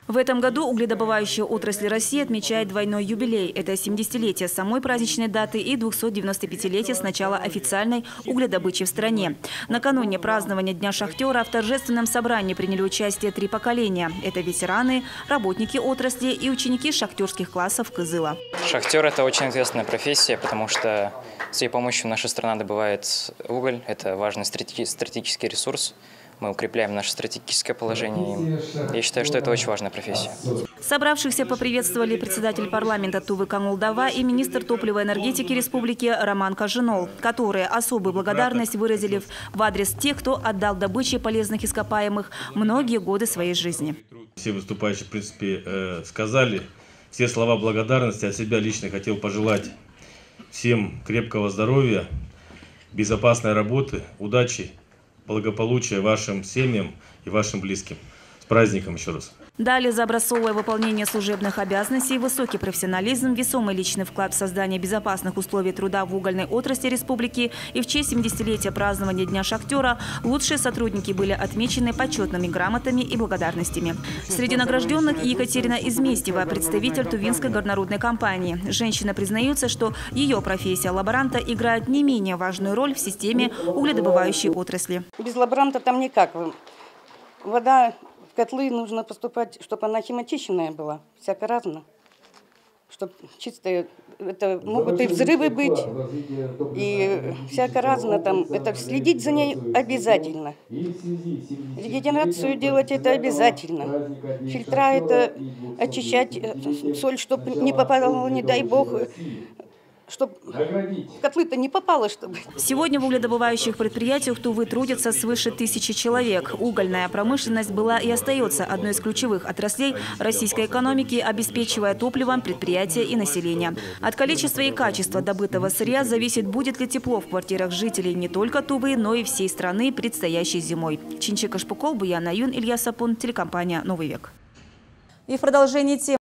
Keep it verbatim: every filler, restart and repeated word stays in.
В этом году угледобывающая отрасль России отмечает двойной юбилей. Это семидесятилетие самой праздничной даты и двухсотдевяностопятилетие с начала официальной угледобычи в стране. Накануне празднования Дня шахтера в торжественном собрании приняли участие три поколения. Это ветераны, работники отрасли и ученики шахтерских классов Кызыла. Шахтер – это очень ответственная профессия, потому что с ее помощью наша страна добывает уголь. Это важный стратегический ресурс. Мы укрепляем наше стратегическое положение. Я считаю, что это очень важная профессия. Собравшихся поприветствовали председатель парламента Тувы Камулдава и министр топлива и энергетики республики Роман Кажинол, которые особую благодарность выразили в адрес тех, кто отдал добыче полезных ископаемых многие годы своей жизни. Все выступающие, в принципе, сказали все слова благодарности. От себя лично хотел пожелать всем крепкого здоровья, безопасной работы, удачи, благополучия вашим семьям и вашим близким. С праздником еще раз. Далее за образцовое выполнение служебных обязанностей, высокий профессионализм, весомый личный вклад в создание безопасных условий труда в угольной отрасли республики и в честь семидесятилетия празднования Дня шахтера лучшие сотрудники были отмечены почетными грамотами и благодарностями. Среди награжденных Екатерина Изместьева, представитель Тувинской горнорудной компании. Женщина признается, что ее профессия лаборанта играет не менее важную роль в системе угледобывающей отрасли. Без лаборанта там никак. Вода в котлы нужно поступать, чтобы она химочищенная была, всяко разно. Чтобы чистая, это могут и взрывы быть, и всяко разно там. Это следить за ней обязательно. Регенерацию делать это обязательно. Фильтра это очищать, соль, чтобы не попала, не дай бог, чтобы в котлы-то не попало, чтобы. Сегодня в угледобывающих предприятиях Тувы трудятся свыше тысячи человек. Угольная промышленность была и остается одной из ключевых отраслей российской экономики, обеспечивая топливом предприятия и население. От количества и качества добытого сырья зависит, будет ли тепло в квартирах жителей не только Тувы, но и всей страны предстоящей зимой. Чинчик Ашпуков, Буян Аюн, Илья Сапун, телекомпания «Новый век». И в продолжении темы.